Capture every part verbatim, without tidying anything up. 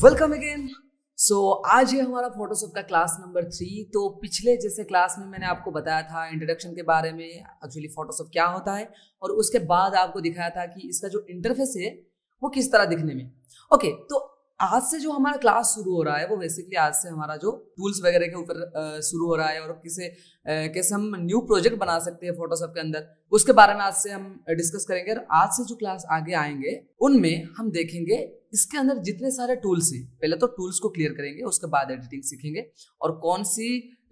Welcome again. सो आज है हमारा फोटोशॉप का क्लास नंबर थ्री। तो पिछले जैसे क्लास में मैंने आपको बताया था इंट्रोडक्शन के बारे में, एक्चुअली फोटोशॉप क्या होता है, और उसके बाद आपको दिखाया था कि इसका जो इंटरफेस है वो किस तरह दिखने में। ओके, तो आज से जो हमारा क्लास शुरू हो रहा है वो बेसिकली आज से हमारा जो टूल्स वगैरह के ऊपर शुरू हो रहा है, और किसे कैसे हम न्यू प्रोजेक्ट बना सकते हैं फोटोशॉप के अंदर, उसके बारे में आज से हम डिस्कस करेंगे। और आज से जो क्लास आगे आएंगे उनमें हम देखेंगे इसके अंदर जितने सारे टूल्स हैं, पहले तो टूल्स को क्लियर करेंगे, उसके बाद एडिटिंग सीखेंगे, और कौन सी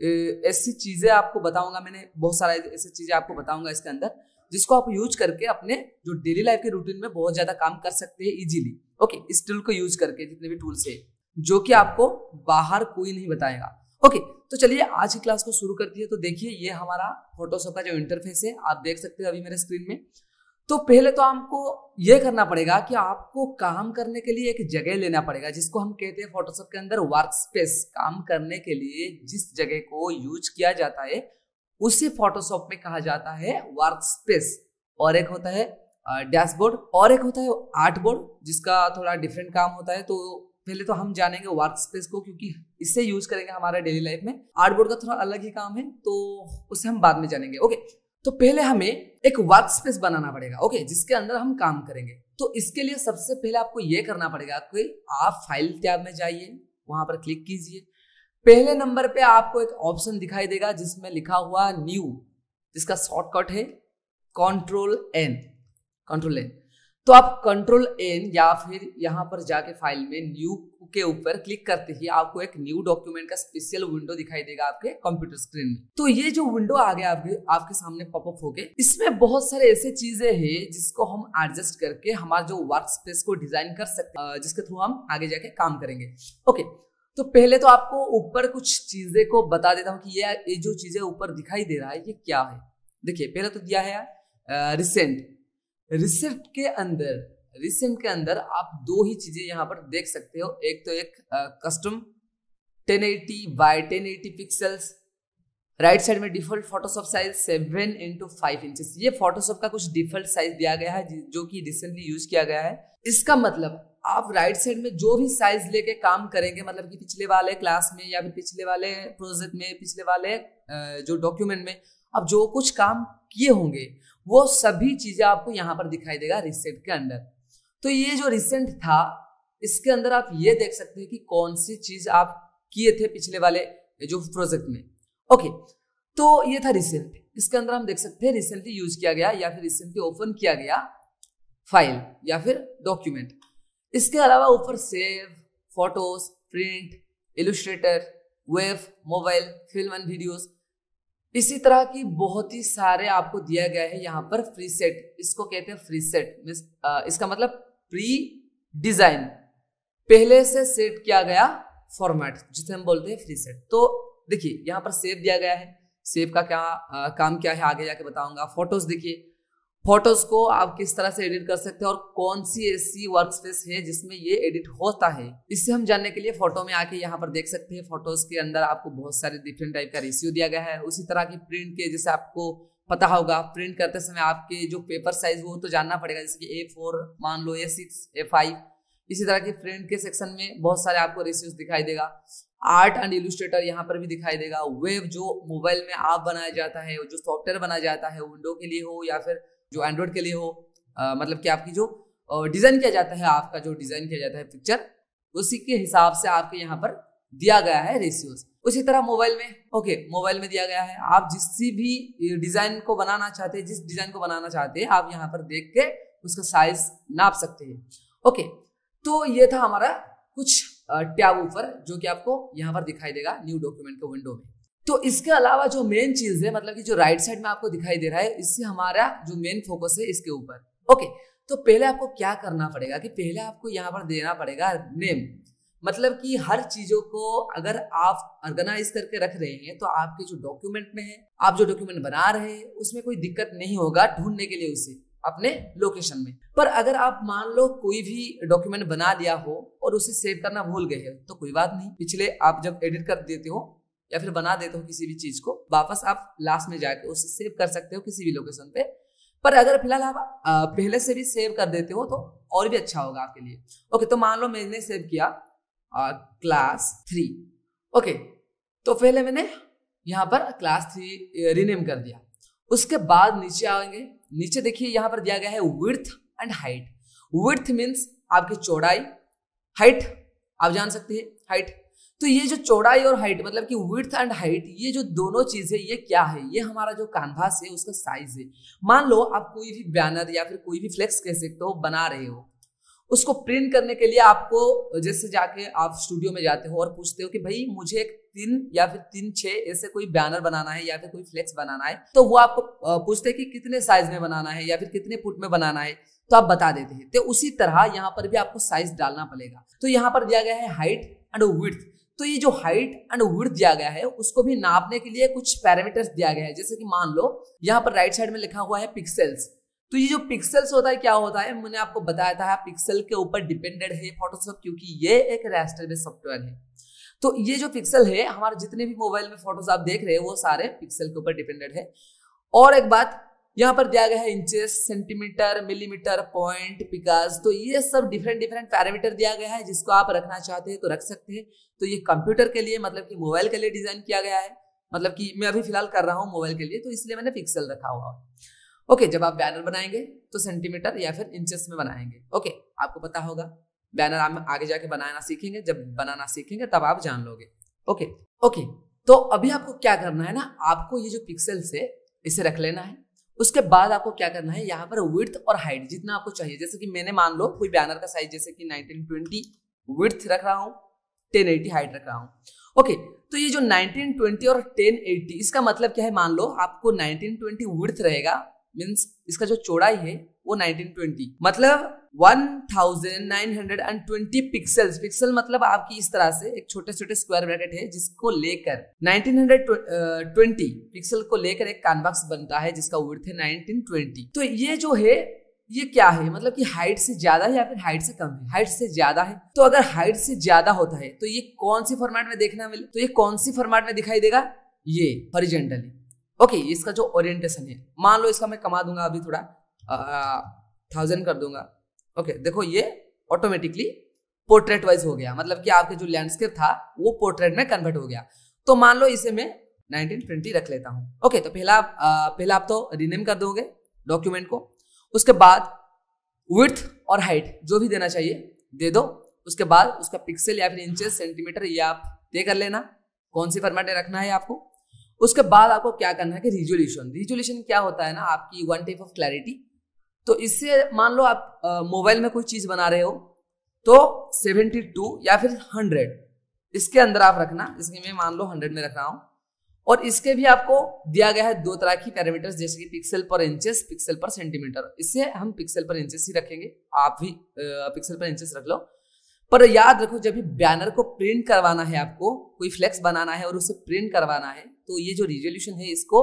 ऐसी चीजें आपको बताऊंगा, मैंने बहुत सारा ऐसी चीजें आपको बताऊंगा इसके अंदर जिसको आप यूज करके अपने जो डेली लाइफ के रूटीन में बहुत ज्यादा काम कर सकते हैं इजीली। ओके, इस टूल को यूज करके, जितने भी टूल्स है जो कि आपको बाहर कोई नहीं बताएगा। ओके, तो चलिए आज की क्लास को शुरू करती है। तो देखिए ये हमारा फोटोशॉप का जो इंटरफेस है आप देख सकते हो अभी मेरे स्क्रीन में। तो पहले तो हमको ये करना पड़ेगा कि आपको काम करने के लिए एक जगह लेना पड़ेगा, जिसको हम कहते हैं फोटोशॉप के अंदर वर्क स्पेस। काम करने के लिए जिस जगह को यूज किया जाता है उसे फोटोशॉप में कहा जाता है वर्क स्पेस। और एक होता है डैशबोर्ड, और एक होता है आर्ट बोर्ड, जिसका थोड़ा डिफरेंट काम होता है। तो पहले तो हम जानेंगे वर्क स्पेस को, क्योंकि इससे यूज करेंगे हमारे डेली लाइफ में। आर्ट बोर्ड का थोड़ा अलग ही काम है, तो उसे हम बाद में जानेंगे। ओके, तो पहले हमें एक वर्क स्पेस बनाना पड़ेगा, ओके, जिसके अंदर हम काम करेंगे। तो इसके लिए सबसे पहले आपको यह करना पड़ेगा कि आप फाइल टैब में जाइए, वहां पर क्लिक कीजिए। पहले नंबर पे आपको एक ऑप्शन दिखाई देगा जिसमें लिखा हुआ न्यू, जिसका शॉर्टकट है कंट्रोल एन। कंट्रोल एन तो आप कंट्रोल एन या फिर यहां पर जाके फाइल में न्यू के ऊपर क्लिक करते ही आपको एक न्यू डॉक्यूमेंट का स्पेशल विंडो दिखाई देगा आपके कंप्यूटर स्क्रीन में। तो ये जो विंडो आ गया आपके आपके सामने पॉपअप होके, इसमें बहुत सारे ऐसे चीजें हैं जिसको हम एडजस्ट करके हमारा जो वर्क स्पेस को डिजाइन कर सकते हैं, जिसके थ्रू हम आगे जाके काम करेंगे। ओके, तो पहले तो आपको ऊपर कुछ चीजें को बता देता हूँ कि ये ये जो चीजें ऊपर दिखाई दे रहा है ये क्या है। देखिए पहले तो दिया है रिसेंट। रिसेंट के अंदर रिसेंट के अंदर आप दो ही चीजें यहाँ पर देख सकते हो। एक तो एक custom ten eighty by ten eighty pixels, right side में default Photoshop size seven into five inches. ये फोटोशॉप का कुछ डिफॉल्ट साइज दिया गया है जो कि रिसेंटली यूज किया गया है। इसका मतलब आप राइट साइड में जो भी साइज लेके काम करेंगे, मतलब कि पिछले वाले क्लास में या फिर पिछले वाले प्रोजेक्ट में, पिछले वाले जो डॉक्यूमेंट में आप जो कुछ काम किए होंगे वो सभी चीजें आपको यहाँ पर दिखाई देगा रिसेंट के अंदर। तो ये जो रिसेंट था इसके अंदर आप ये देख सकते हैं कि कौन सी चीज आप किए थे पिछले वाले जो प्रोजेक्ट में। ओके, तो ये था रिसेंट। इसके अंदर हम देख सकते हैं रिसेंटली यूज किया गया या फिर रिसेंटली ओपन किया गया फाइल या फिर डॉक्यूमेंट। इसके अलावा ऊपर save, photos, print, Illustrator, web, mobile, film and videos, इसी तरह की बहुत ही सारे आपको दिया गया है यहाँ पर प्रीसेट। इसको कहते हैं प्रीसेट, इसका मतलब प्री डिजाइन, पहले से सेट किया गया फॉर्मेट, जिसे हम बोलते हैं प्रीसेट। तो देखिए यहाँ पर सेव दिया गया है। सेव का क्या आ, काम क्या है आगे जाके बताऊंगा। फोटोज देखिए, फोटोज को आप किस तरह से एडिट कर सकते हैं और कौन सी ऐसी वर्क स्पेस है जिसमें ये एडिट होता है, इससे हम जानने के लिए फोटो में आके यहाँ पर देख सकते हैं। फोटोज के अंदर आपको बहुत सारे डिफरेंट टाइप का रेशियो दिया गया है। उसी तरह की प्रिंट के, जैसे आपको पता होगा प्रिंट करते समय आपके जो पेपर साइज वो तो जानना पड़ेगा, जैसे कि ए फोर मान लो, ए सिक्स, ए फाइव। इसी तरह की प्रिंट के सेक्शन में बहुत सारे आपको रेशियोज दिखाई देगा। आर्ट एंड इलस्ट्रेटर यहाँ पर भी दिखाई देगा। वेब जो मोबाइल में ऐप बनाया जाता है, जो सॉफ्टवेयर बनाया जाता है, विंडो के लिए हो या फिर जो एंड्रॉइड के लिए हो, आ, मतलब कि आपकी जो डिजाइन किया जाता है, आपका जो डिजाइन किया जाता है पिक्चर, उसी के हिसाब से आपके यहाँ पर दिया गया है रेशियोज। उसी तरह मोबाइल में, ओके, मोबाइल में दिया गया है। आप जिस भी डिजाइन को बनाना चाहते हैं, जिस डिजाइन को बनाना चाहते हैं, आप यहाँ पर देख के उसका साइज नाप सकते हैं। ओके, तो ये था हमारा कुछ टैब ऊपर जो कि आपको यहाँ पर दिखाई देगा न्यू डॉक्यूमेंट के विंडो में। तो इसके अलावा जो मेन चीज है, मतलब कि जो राइट साइड में आपको दिखाई दे रहा है, इससे हमारा जो मेन फोकस है इसके ऊपर। ओके, तो पहले आपको क्या करना पड़ेगा कि पहले आपको यहाँ पर देना पड़ेगा नेम। मतलब कि हर चीजों को अगर आप ऑर्गेनाइज करके रख रहे हैं तो आपके जो डॉक्यूमेंट में है, आप जो डॉक्यूमेंट बना रहे हैं, उसमें कोई दिक्कत नहीं होगा ढूंढने के लिए उसे अपने लोकेशन में। पर अगर आप मान लो कोई भी डॉक्यूमेंट बना लिया हो और उसे सेव करना भूल गए हो तो कोई बात नहीं, पिछले आप जब एडिट कर देते हो या फिर बना देते हो किसी भी चीज को, वापस आप लास्ट में जाके उसे सेव कर सकते हो किसी भी लोकेशन पे। पर अगर फिलहाल आप पहले से भी सेव कर देते हो तो और भी अच्छा होगा आपके लिए। ओके, तो मान लो मैंने सेव किया क्लास थ्री। ओके, तो पहले मैंने यहाँ पर क्लास थ्री रीनेम कर दिया। उसके बाद नीचे आएंगे, नीचे देखिए यहाँ पर दिया गया है width and height. Width means आपकी चौड़ाई, हाइट आप जान सकते हैं हाइट। तो ये जो चौड़ाई और हाइट मतलब कि विड्थ एंड हाइट, ये जो दोनों चीजें ये क्या है, ये हमारा जो कैनवास है उसका साइज है। मान लो आप कोई भी बैनर या फिर कोई भी फ्लेक्स कह सकते हो बना रहे हो, उसको प्रिंट करने के लिए आपको जैसे जाके आप स्टूडियो में जाते हो और पूछते हो कि भाई मुझे एक तीन या फिर तीन छह ऐसे कोई बैनर बनाना है या फिर कोई फ्लेक्स बनाना है, तो वो आपको पूछते हैं कि कितने साइज में बनाना है या फिर कितने फुट में बनाना है, तो आप बता देते हैं। तो उसी तरह यहाँ पर भी आपको साइज डालना पड़ेगा। तो यहाँ पर दिया गया है हाइट एंड विड्थ। तो ये जो हाइट एंड विड्थ दिया गया है उसको भी नापने के लिए कुछ पैरामीटर्स दिया गया है। जैसे कि मान लो यहाँ पर राइट साइड में लिखा हुआ है पिक्सेल्स। तो ये जो पिक्सेल्स होता है क्या होता है, मैंने आपको बताया था पिक्सल के ऊपर डिपेंडेड है फोटोशॉप, क्योंकि ये एक रास्टर बेस्ड सॉफ्टवेयर है। तो ये जो पिक्सल है हमारे जितने भी मोबाइल में फोटोज आप देख रहे हैं वो सारे पिक्सल के ऊपर डिपेंडेड है। और एक बात यहाँ पर दिया गया है इंचेस, सेंटीमीटर, मिलीमीटर, पॉइंट, पिकास। तो ये सब डिफरेंट डिफरेंट पैरामीटर दिया गया है, जिसको आप रखना चाहते हैं तो रख सकते हैं। तो ये कंप्यूटर के लिए मतलब कि मोबाइल के लिए डिजाइन किया गया है, मतलब कि मैं अभी फिलहाल कर रहा हूँ मोबाइल के लिए, तो इसलिए मैंने पिक्सल रखा हुआ है। ओके, जब आप बैनर बनाएंगे तो सेंटीमीटर या फिर इंचेस में बनाएंगे। ओके, आपको पता होगा बैनर आप आगे जाके बनाना सीखेंगे, जब बनाना सीखेंगे तब आप जान लोगे। ओके ओके तो अभी आपको क्या करना है ना, आपको ये जो पिक्सेल्स है इसे रख लेना है। उसके बाद आपको क्या करना है, यहाँ पर विड्थ और हाइट जितना आपको चाहिए, जैसे कि मैंने मान लो कोई बैनर का साइज जैसे कि नाइनटीन ट्वेंटी विड्थ रख रहा हूँ, टेन एटी हाइट रख रहा हूँ। ओके, तो ये जो नाइनटीन ट्वेंटी और टेन एटी इसका मतलब क्या है, मान लो आपको नाइनटीन ट्वेंटी विड्थ रहेगा, मींस इसका जो चौड़ाई है वो नाइनटीन ट्वेंटी मतलब नाइनटीन ट्वेंटी पिक्सेल्स। पिक्सल मतलब आपकी इस तरह से एक छोटे छोटे स्क्वायर ब्रैकेट है जिसको लेकर नाइनटीन ट्वेंटी पिक्सल को लेकर एक कैनवास बनता है जिसका विड्थ है नाइनटीन ट्वेंटी। तो ये जो है ये क्या है, मतलब कि हाइट से ज्यादा है या फिर हाइट से कम है? हाइट से ज्यादा है। तो अगर हाइट से ज्यादा होता है तो ये कौन सी फॉर्मेट में देखना मिले, तो ये कौन सी फॉर्मेट में दिखाई देगा, ये हॉरिजॉन्टली। ओके, इसका जो ओरिएंटेशन है, मान लो इसका मैं कमा दूंगा अभी थोड़ा थाउजेंड कर दूंगा। ओके okay, देखो ये ऑटोमेटिकली पोर्ट्रेट वाइज हो गया, मतलब कि आपके जो लैंडस्केप था वो पोर्ट्रेट में कन्वर्ट हो गया। तो मान लो इसे मैं नाइनटीन ट्वेंटी रख लेता हूँ। ओके okay, तो पहला पहला आप तो रीनेम कर दोगे डॉक्यूमेंट को। उसके बाद विड्थ और हाइट जो भी देना चाहिए दे दो। उसके बाद उसका पिक्सल या फिर इंचेस, सेंटीमीटर ये आप तय कर लेना कौन सी फॉर्मेट में रखना है आपको। उसके बाद आपको क्या करना है कि रिजोल्यूशन। रिजोल्यूशन क्या होता है ना, आपकी वन टाइप ऑफ क्लैरिटी। तो इससे मान लो आप मोबाइल में कोई चीज बना रहे हो तो सेवेंटी टू या फिर हंड्रेड इसके अंदर आप रखना, जैसे मैं मान लो हंड्रेड में रख रहा हूं। और इसके भी आपको दिया गया है दो तरह की पैरामीटर्स, जैसे कि पिक्सल पर इंचेस, पिक्सल पर सेंटीमीटर। इससे हम पिक्सल पर इंचेस ही रखेंगे, आप भी पिक्सल पर इंचेस रख लो। पर याद रखो जब भी बैनर को प्रिंट करवाना है, आपको कोई फ्लेक्स बनाना है और उसे प्रिंट करवाना है, तो ये जो रिजोल्यूशन है इसको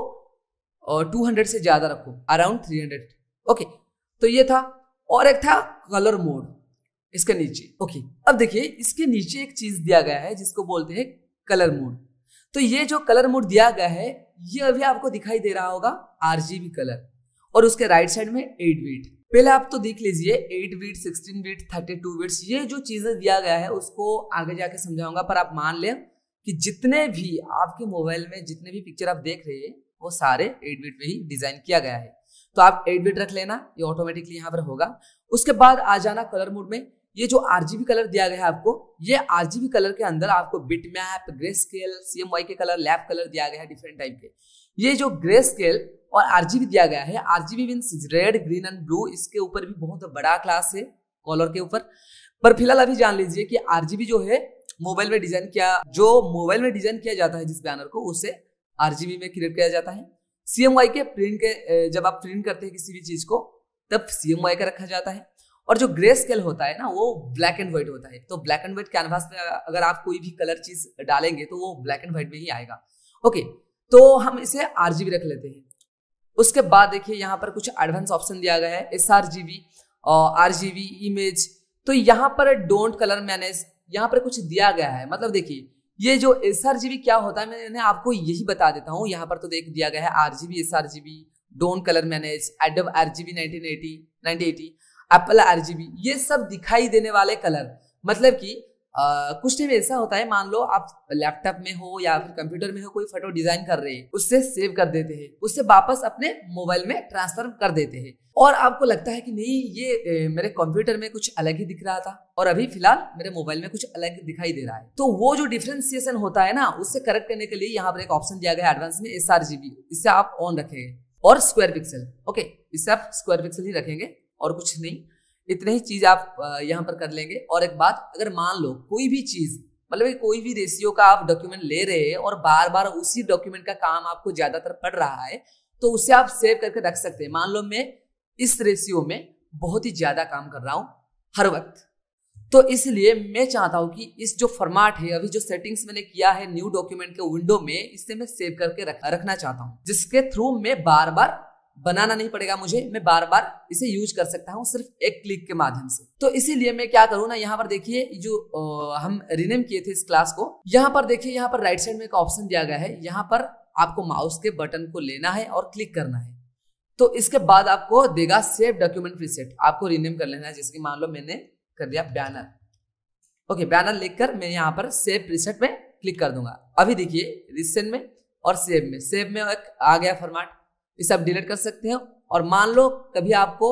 टू हंड्रेड से ज्यादा रखो, अराउंड थ्री हंड्रेड। ओके, तो ये था। और एक था कलर मोड इसके नीचे। ओके, अब देखिए इसके नीचे एक चीज दिया गया है जिसको बोलते हैं कलर मोड। तो ये जो कलर मोड दिया गया है ये अभी आपको दिखाई दे रहा होगा आरजीबी कलर, और उसके राइट साइड में एट बीट। पहले आप तो देख लीजिए eight bit, sixteen bit, thirty two bits, ये जो चीजें दिया गया है उसको आगे जाके समझाऊंगा। पर आप मान लें कि जितने भी आपके मोबाइल में जितने भी पिक्चर आप देख रहे हैं वो सारे एट बीट में ही डिजाइन किया गया है। तो आप एट बीट रख लेना, ये ऑटोमेटिकली यहाँ पर होगा। उसके बाद आ जाना कलर मोड में। ये जो आरजीबी कलर दिया गया है आपको, ये आरजीबी कलर के अंदर आपको bitmap, greyscale, CMY K colour, lab colour दिया गया है डिफरेंट टाइप के। ये जो ग्रे स्केल और आरजीबी दिया गया है, RGB means red, green and blue, इसके ऊपर भी बहुत बड़ा क्लास है कलर के ऊपर। पर फिलहाल अभी जान लीजिए कि आरजीबी जो है मोबाइल में डिजाइन किया जो मोबाइल में डिजाइन किया जाता है जिस बैनर को, उसे आरजीबी में क्रिएट किया जाता है। सीएमवाई के प्रिंट के जब आप प्रिंट करते हैं किसी भी चीज को तब सीएमवाई का रखा जाता है। और जो ग्रे स्केल होता है ना वो ब्लैक एंड व्हाइट होता है। तो ब्लैक एंड व्हाइट कैनवास पे अगर आप कोई भी कलर चीज डालेंगे तो वो ब्लैक एंड व्हाइट में ही आएगा। ओके, तो हम इसे आरजीबी रख लेते हैं। उसके बाद देखिए यहाँ पर कुछ एडवांस ऑप्शन दिया गया है, S R G B, RGB, image. तो यहाँ पर डोंट कलर मैनेज यहाँ पर कुछ दिया गया है। मतलब देखिए ये जो एस आर जी बी क्या होता है मैंने आपको यही बता देता हूँ। यहाँ पर तो देख दिया गया है RGB, S R G B, don't colour manage, Adobe RGB nineteen eighty, nineteen eighty, Apple RGB, ये सब दिखाई देने वाले कलर। मतलब कि आ, कुछ टाइम ऐसा होता है, मान लो आप लैपटॉप में हो या फिर कंप्यूटर में हो, कोई फोटो डिजाइन कर रहे हैं, उससे सेव कर देते हैं, उससे वापस अपने मोबाइल में ट्रांसफर कर देते हैं, और आपको लगता है कि नहीं ये ए, मेरे कंप्यूटर में कुछ अलग ही दिख रहा था और अभी फिलहाल मेरे मोबाइल में कुछ अलग दिखाई दे रहा है। तो वो जो डिफरेंशिएशन होता है ना, उससे करेक्ट करने के लिए यहाँ पर एक ऑप्शन दिया गया है एडवांस में, एस आर जी बी, इससे आप ऑन रखेंगे, और स्क्वायर पिक्सल, ओके, इससे आप स्क्वायर पिक्सल ही रखेंगे और कुछ नहीं, इतने ही चीज आप यहाँ पर कर लेंगे। और एक बात, अगर मान लो कोई भी चीज, मतलब कोई भी रेशियो का आप डॉक्यूमेंट ले रहे हैं और बार बार उसी डॉक्यूमेंट का काम आपको ज्यादातर पड़ रहा है, तो उसे आप सेव करके रख सकते हैं। मान लो मैं इस रेशियो में बहुत ही ज्यादा काम कर रहा हूं हर वक्त, तो इसलिए मैं चाहता हूं कि इस जो फॉर्मेट है, अभी जो सेटिंग्स मैंने किया है न्यू डॉक्यूमेंट के विंडो में, इससे मैं सेव करके रख, रखना चाहता हूं, जिसके थ्रू मैं बार बार बनाना नहीं पड़ेगा मुझे, मैं बार बार इसे यूज कर सकता हूं सिर्फ एक क्लिक के माध्यम से। तो इसीलिए मैं क्या करूं ना, यहाँ पर देखिए जो आ, हम रिनेम किए थे इस क्लास को, यहाँ पर देखिए, यहाँ पर राइट साइड में एक ऑप्शन दिया गया है, यहाँ पर आपको माउस के बटन को लेना है और क्लिक करना है, तो इसके बाद आपको देगा सेव डॉक्यूमेंट प्रीसेट, आपको रिनेम कर लेना है। जैसे कि मान लो मैंने कर दिया बैनर, ओके, बैनर लिखकर मैं यहाँ पर सेव प्रीसेट में क्लिक कर दूंगा। अभी देखिए रिसेंट में और सेव में, सेव में एक आ गया फॉर्मेट, इसे आप डिलीट कर सकते हैं। और मान लो कभी आपको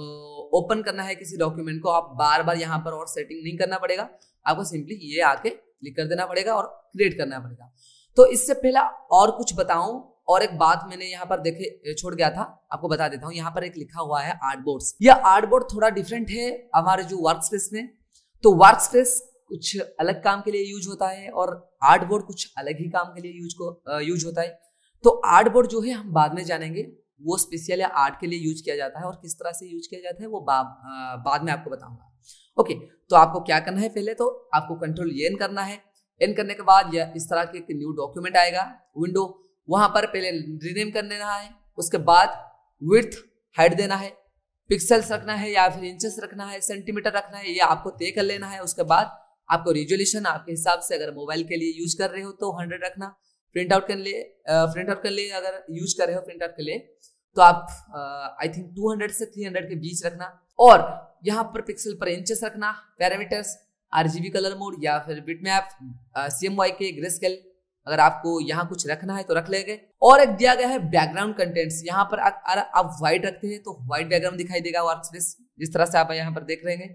ओपन करना है किसी डॉक्यूमेंट को, आप बार बार यहाँ पर और सेटिंग नहीं करना पड़ेगा, आपको सिंपली ये आके क्लिक कर देना पड़ेगा और क्रिएट करना पड़ेगा। तो इससे पहले और कुछ बताऊं, और एक बात मैंने यहाँ पर देखे छोड़ गया था, आपको बता देता हूँ। यहाँ पर एक लिखा हुआ है आर्टबोर्ड्स, यह आर्टबोर्ड थोड़ा डिफरेंट है हमारे जो वर्कस्पेस में। तो वर्कस्पेस कुछ अलग काम के लिए यूज होता है और आर्टबोर्ड कुछ अलग ही काम के लिए यूज को यूज होता है। तो आर्टबोर्ड जो है हम बाद में जानेंगे, वो स्पेशली आर्ट के लिए यूज किया जाता है, और किस तरह से यूज किया जाता है वो बा, बाद में आपको बताऊंगा। ओके, तो आपको क्या करना है, पहले तो आपको कंट्रोल एन करना है। एन करने के बाद यह इस तरह के न्यू डॉक्यूमेंट आएगा विंडो, वहां पर पहले रीनेम कर लेना है, उसके बाद विड्थ हाइट देना है, पिक्सल्स रखना है या फिर इंचेस रखना है, सेंटीमीटर रखना है, ये आपको तय कर लेना है। उसके बाद आपको रिजोल्यूशन आपके हिसाब से, अगर मोबाइल के लिए यूज कर रहे हो तो हंड्रेड रखना, प्रिंट आउट कर लिए प्रिंट आउट कर लिए अगर यूज कर रहे हो प्रिंट आउट के लिए तो आप आई थिंक टू हंड्रेड से थ्री हंड्रेड के बीच रखना। और यहाँ पर पिक्सल पर इंचेस रखना, पैरामीटर्स आरजीबी कलर मोड या फिर बिटमैप, सीएमवाई के ग्रे स्केल, अगर आपको यहाँ कुछ रखना है तो रख लेंगे। और एक दिया गया है बैकग्राउंड कंटेंट्स, यहाँ पर अगर आप व्हाइट रखते हैं तो व्हाइट बैकग्राउंड दिखाई देगा वर्कस्पेस, जिस तरह से आप यहाँ पर देख रहे हैं,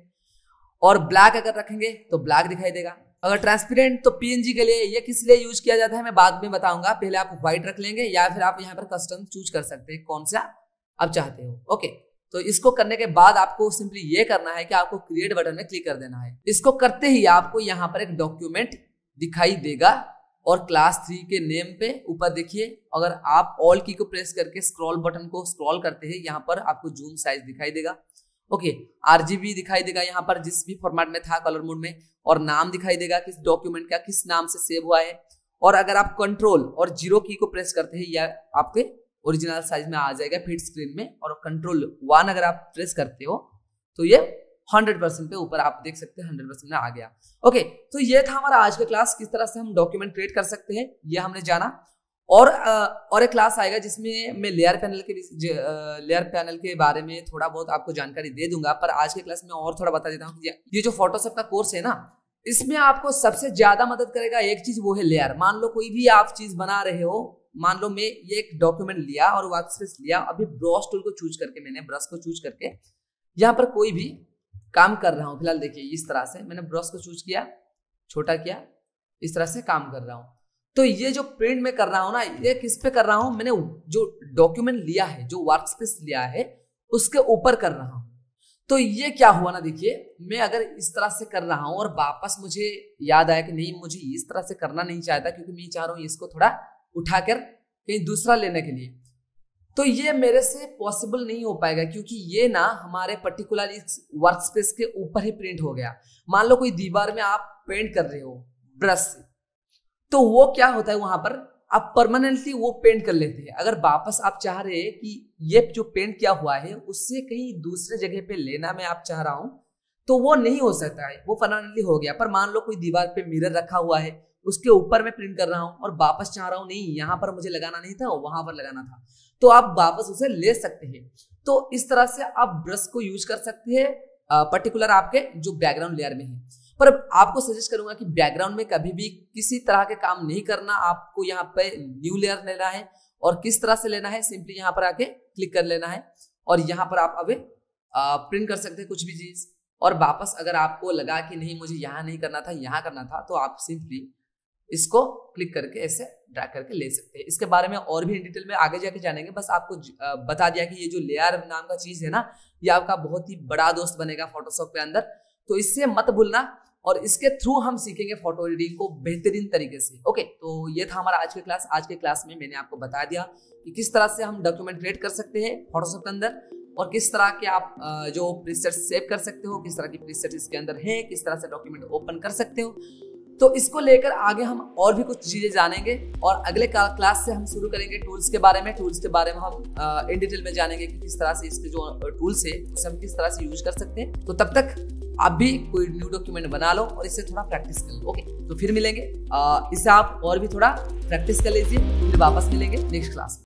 और ब्लैक अगर रखेंगे तो ब्लैक दिखाई देगा। अगर ट्रांसपेरेंट तो पीएनजी के लिए, ये किस लिए यूज किया जाता है मैं बाद में बताऊंगा, पहले आप व्हाइट रख लेंगे या फिर आप यहाँ पर कस्टम चूज कर सकते हैं कौन सा आप चाहते हो। ओके, तो इसको करने के बाद आपको सिंपली ये करना है कि आपको क्रिएट बटन में क्लिक कर देना है। इसको करते ही आपको यहाँ पर एक डॉक्यूमेंट दिखाई देगा, और क्लास थ्री के नेम पे ऊपर देखिए, अगर आप ऑल की को प्रेस करके स्क्रॉल बटन को स्क्रॉल करते हैं, यहाँ पर आपको जूम साइज दिखाई देगा। ओके, आरजीबी दिखाई देगा यहाँ पर जिस भी फॉर्मेट में था कलर मोड में, और नाम दिखाई देगा किस डॉक्यूमेंट का किस नाम से सेव हुआ है। और अगर आप कंट्रोल और जीरो की को प्रेस करते हैं, या आपके ओरिजिनल साइज में आ जाएगा फिट स्क्रीन में, और कंट्रोल वन अगर आप प्रेस करते हो तो ये हंड्रेड परसेंट पे ऊपर आप देख सकते हैं हंड्रेड परसेंट में आ गया। ओके, तो ये था हमारा आज का क्लास, किस तरह से हम डॉक्यूमेंट क्रिएट कर सकते हैं ये हमने जाना। और और एक क्लास आएगा जिसमें मैं लेयर पैनल के लेयर पैनल के बारे में थोड़ा बहुत आपको जानकारी दे दूंगा, पर आज के क्लास में और थोड़ा बता देता हूँ कि ये जो फोटोशॉप का कोर्स है ना, इसमें आपको सबसे ज्यादा मदद करेगा एक चीज, वो है लेयर। मान लो कोई भी आप चीज बना रहे हो, मान लो मैं ये एक डॉक्यूमेंट लिया और वर्कस्पेस लिया, अभी ब्रश टूल को चूज करके, मैंने ब्रश को चूज करके यहाँ पर कोई भी काम कर रहा हूँ। फिलहाल देखिए इस तरह से मैंने ब्रश को चूज किया, छोटा किया, इस तरह से काम कर रहा हूँ। तो ये जो प्रिंट में कर रहा हूँ ना, ये किस पे कर रहा हूँ, मैंने जो डॉक्यूमेंट लिया है, जो वर्कस्पेस लिया है, उसके ऊपर कर रहा हूँ। तो ये क्या हुआ ना, देखिए मैं अगर इस तरह से कर रहा हूँ और वापस मुझे याद आया कि नहीं मुझे इस तरह से करना नहीं चाहता, क्योंकि मैं चाह रहा हूँ इसको थोड़ा उठाकर कहीं दूसरा लेने के लिए, तो ये मेरे से पॉसिबल नहीं हो पाएगा, क्योंकि ये ना हमारे पर्टिकुलर इस वर्कस्पेस के ऊपर ही प्रिंट हो गया। मान लो कोई दीवार में आप पेंट कर रहे हो ब्रश से, तो वो क्या होता है, वहां पर आप परमानेंटली वो पेंट कर लेते हैं। अगर वापस आप चाह रहे हैं कि ये जो पेंट किया हुआ है उससे कहीं दूसरे जगह पे लेना मैं आप चाह रहा हूं, तो वो नहीं हो सकता है, वो परमानेंटली हो गया। पर मान लो कोई दीवार पे मिरर रखा हुआ है, उसके ऊपर मैं प्रिंट कर रहा हूं और वापस चाह रहा हूं नहीं यहाँ पर मुझे लगाना नहीं था, वहां पर लगाना था, तो आप वापस उसे ले सकते हैं। तो इस तरह से आप ब्रश को यूज कर सकते हैं पर्टिकुलर आपके जो बैकग्राउंड लेयर में है। पर आपको सजेस्ट करूंगा कि बैकग्राउंड में कभी भी किसी तरह के काम नहीं करना। आपको यहाँ पे न्यू लेयर लेना है और किस तरह से लेना है, सिंपली यहाँ पर आके क्लिक कर लेना है और यहाँ पर आप अभी प्रिंट कर सकते हैं कुछ भी चीज। और वापस अगर आपको लगा कि नहीं मुझे यहाँ नहीं करना था, यहाँ करना था, तो आप सिंपली इसको क्लिक करके ऐसे ड्रैग करके ले सकते हैं। इसके बारे में और भी इन डिटेल में आगे जाके जानेंगे, बस आपको बता दिया कि ये जो लेयर नाम का चीज है ना, ये आपका बहुत ही बड़ा दोस्त बनेगा फोटोशॉप के अंदर, तो इससे मत भूलना। और इसके थ्रू हम सीखेंगे फोटो एडिटिंग को बेहतरीन तरीके से। ओके, तो ये था हमारा आज के क्लास। आज के क्लास में मैंने आपको बता दिया कि किस तरह से हम डॉक्यूमेंट क्रिएट कर सकते हैं फोटोशॉप के अंदर, और किस तरह के आप जो प्रीसेट सेव कर सकते हो, किस तरह की प्रीसेट इसके अंदर है, किस तरह से डॉक्यूमेंट ओपन कर सकते हो। तो इसको लेकर आगे हम और भी कुछ चीजें जानेंगे और अगले क्लास से हम शुरू करेंगे टूल्स के बारे में। टूल्स के बारे में हम इन डिटेल में जानेंगे कि किस तरह से इसके जो टूल्स है उसे हम किस तरह से यूज कर सकते हैं। तो तब तक आप भी कोई न्यू डॉक्यूमेंट बना लो और इससे थोड़ा प्रैक्टिस कर लो। ओके, तो फिर मिलेंगे, इससे आप और भी थोड़ा प्रैक्टिस कर लीजिए, फिर वापस मिलेंगे नेक्स्ट क्लास में।